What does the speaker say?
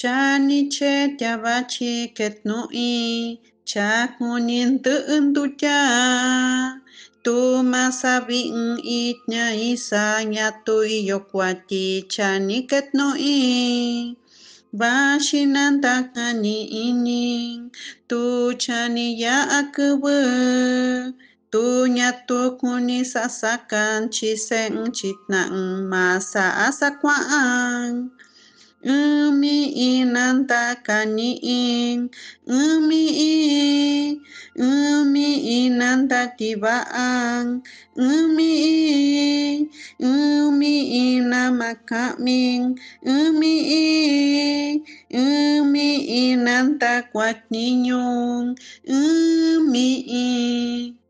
Chani che tiabachi ketnoi chakunin tuya tu masabing itnya isa nya tu yokwati chani ketnoi bashinanta kani ining tu chani ya akubu tu nyatu kuni sasakan chisen chitnang masa asakwaan umi inanta kaniing umi inanta tibaang umi ina makaming umi inanta kwat ninyong umi